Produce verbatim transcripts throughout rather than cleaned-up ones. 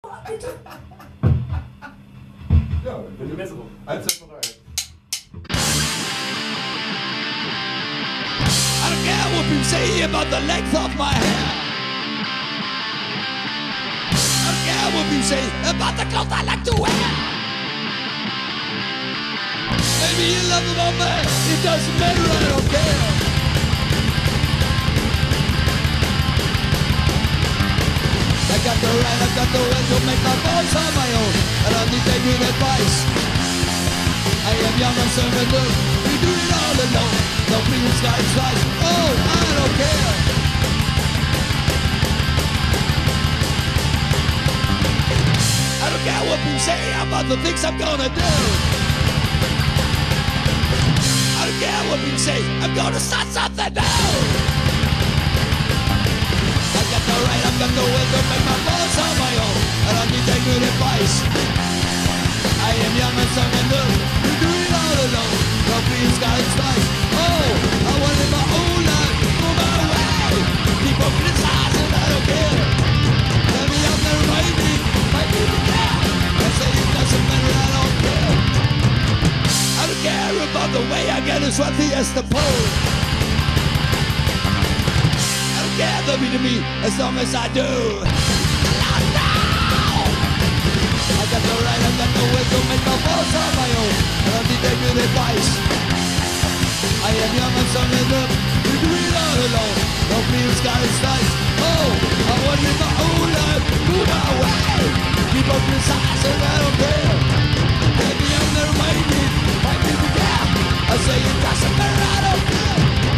Ja, wenn du Messer eins, zwei, drei. I don't care what people say about the length of my hair. I don't care what people say about the clothes I like to wear. Maybe you love them all, man. It doesn't matter, I don't care. I got the right, I got the will to make my voice on my own. I don't need their good advice. I am young and so new. We do it all alone. No blue sky flies. Oh, I don't care. I don't care what people say about the things I'm gonna do. I don't care what people say. I'm gonna start something new. I got the right, I've got the will to make my voice on my own. I don't need their good advice. I am young and so new. We do it all alone. No blue sky flies. Oh, I want to live my own life, move my way. People criticize and I don't care. Tell me I'm never made me, might be the care. I say it doesn't matter, I don't care. I don't care about the way I get as wealthy as the Pope. I don't care the me to me as long as I do. I got the right, I got the will to make my voice on my own. I don't need their good advice. I am young and so new. We do it all alone. No blue sky is nice. Oh, I want to live my own life, move my way. People criticize and I don't care. Maybe I'm never made me, might be the gap. I say it doesn't matter, I don't care.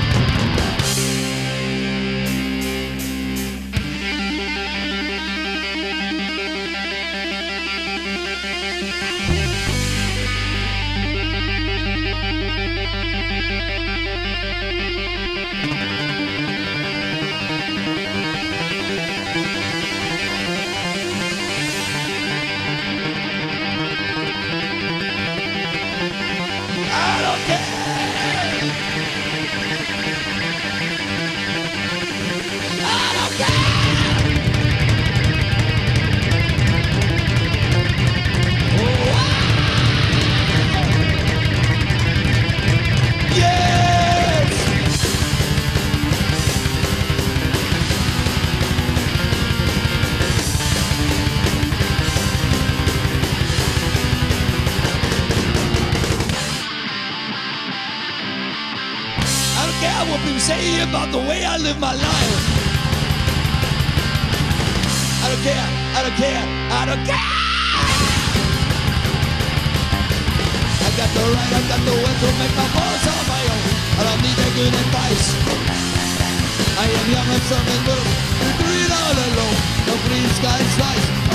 What people say about the way I live my life. I don't care, I don't care, I don't care. I got the right, I got the will to make my voice on my own. I don't need their good advice. I am young and so new. We do it all alone. No blue sky slice.